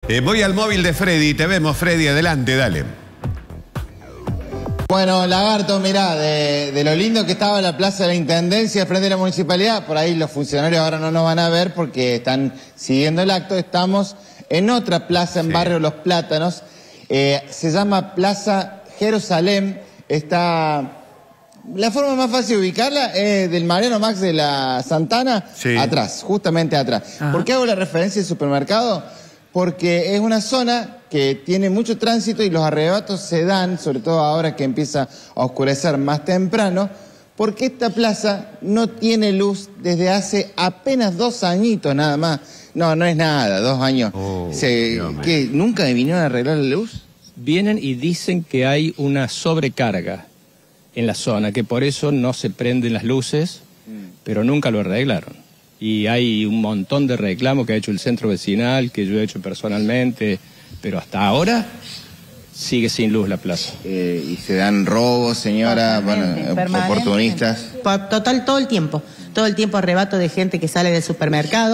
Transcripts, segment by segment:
Voy al móvil de Freddy, te vemos, Freddy, adelante, dale. Bueno, Lagarto, mirá, de lo lindo que estaba la Plaza de la Intendencia frente a la Municipalidad, por ahí los funcionarios ahora no nos van a ver porque están siguiendo el acto. Estamos en otra plaza en Barrio Los Plátanos, se llama Plaza Jerusalén. Está... La forma más fácil de ubicarla es del Mariano Max de la Santana, atrás, justamente atrás. ¿Por qué hago la referencia al supermercado? Porque es una zona que tiene mucho tránsito y los arrebatos se dan, sobre todo ahora que empieza a oscurecer más temprano, porque esta plaza no tiene luz desde hace apenas 2 añitos nada más. No, no es nada, 2 años. ¿Qué, nunca vinieron a arreglar la luz? Vienen y dicen que hay una sobrecarga en la zona, que por eso no se prenden las luces, pero nunca lo arreglaron. Y hay un montón de reclamos que ha hecho el centro vecinal, que yo he hecho personalmente, pero hasta ahora sigue sin luz la plaza. ¿Y se dan robos, señora? Bueno, oportunistas. Total, todo el tiempo arrebato de gente que sale del supermercado.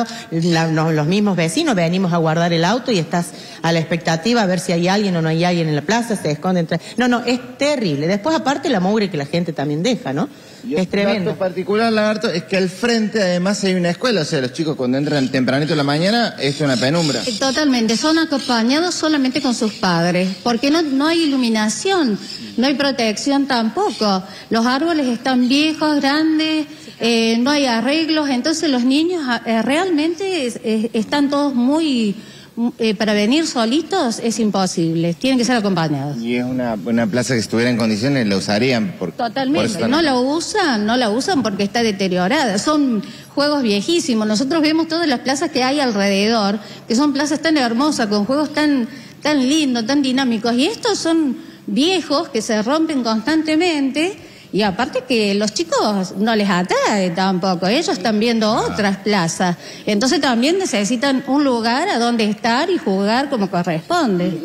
Los mismos vecinos venimos a guardar el auto y estás a la expectativa a ver si hay alguien o no hay alguien en la plaza, se esconden. No, es terrible. Después, aparte, la mugre que la gente también deja, ¿no? Es tremendo. Un particular, Lagarto, es que al frente además hay una escuela, o sea, los chicos cuando entran tempranito en la mañana es una penumbra. Totalmente, son acompañados solamente con sus padres, porque no hay iluminación, no hay protección tampoco. Los árboles están viejos, grandes, no hay arreglos, entonces los niños realmente están todos muy... para venir solitos es imposible, tienen que ser acompañados. Y es una plaza que si estuviera en condiciones la usarían. Totalmente, no la usan porque está deteriorada, son juegos viejísimos. Nosotros vemos todas las plazas que hay alrededor, que son plazas tan hermosas, con juegos tan lindos, tan dinámicos, y estos son viejos que se rompen constantemente. Y aparte que los chicos no les atrae tampoco, ellos están viendo otras plazas, entonces también necesitan un lugar a donde estar y jugar como corresponde.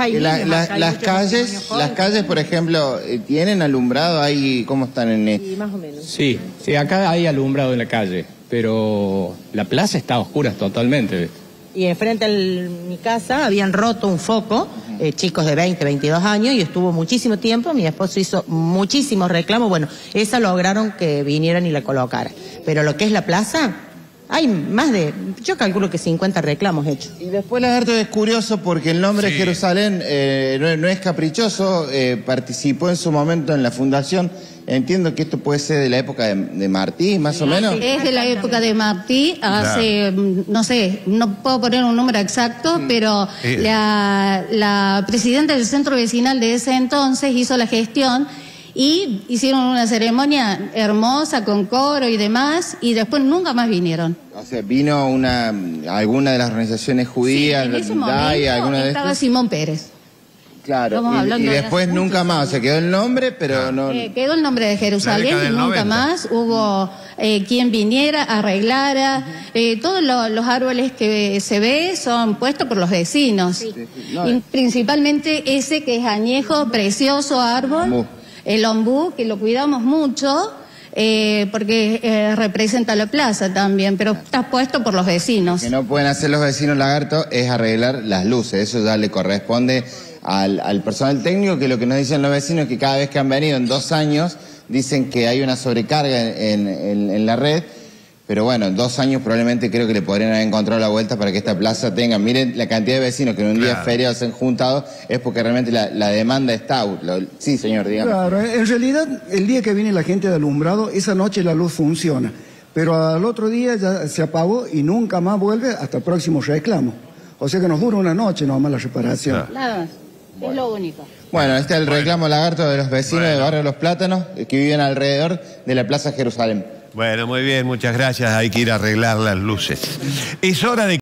Las calles, por ejemplo, ¿tienen alumbrado ahí? ¿Cómo están en esto? Sí, más o menos. Sí, acá hay alumbrado en la calle, pero la plaza está a oscuras totalmente. Y enfrente a mi casa habían roto un foco, chicos de 20, 22 años, y estuvo muchísimo tiempo, mi esposo hizo muchísimos reclamos, bueno, esa lograron que vinieran y la colocaran. Pero lo que es la plaza, hay más de, yo calculo que 50 reclamos hechos. Y después, Lagarto, es curioso porque el nombre Jerusalén no es caprichoso, participó en su momento en la fundación. Entiendo que esto puede ser de la época de Martí, más o menos. Es de la época de Martí, hace, no sé, no puedo poner un número exacto, pero la presidenta del centro vecinal de ese entonces hizo la gestión y hicieron una ceremonia hermosa con coro y demás, y después nunca más vinieron. O sea, vino alguna de las organizaciones judías, en ese momento estaba Simón Pérez. Claro, y después nunca más, o sea, quedó el nombre, pero no... Quedó el nombre de Jerusalén y nunca más hubo quien viniera, arreglara. Todos los árboles que se ve son puestos por los vecinos. Y principalmente ese que es añejo, precioso árbol, el ombú, que lo cuidamos mucho, porque representa la plaza también, pero está puesto por los vecinos. Lo que no pueden hacer los vecinos, Lagarto, es arreglar las luces, eso ya le corresponde al personal técnico, que lo que nos dicen los vecinos es que cada vez que han venido en 2 años dicen que hay una sobrecarga en la red, pero bueno, en 2 años probablemente creo que le podrían haber encontrado la vuelta para que esta plaza tenga. Miren la cantidad de vecinos que en un día feriado se han juntado, es porque realmente la demanda está. Sí, señor, digamos. Claro, en realidad el día que viene la gente de alumbrado, esa noche la luz funciona, pero al otro día ya se apagó y nunca más vuelve hasta el próximo reclamo. O sea que nos dura una noche nomás la reparación. Nada más. Es lo único. Bueno, este es el reclamo, Lagarto, de los vecinos de Barrio Los Plátanos que viven alrededor de la Plaza Jerusalén. Bueno, muy bien, muchas gracias. Hay que ir a arreglar las luces. Es hora de...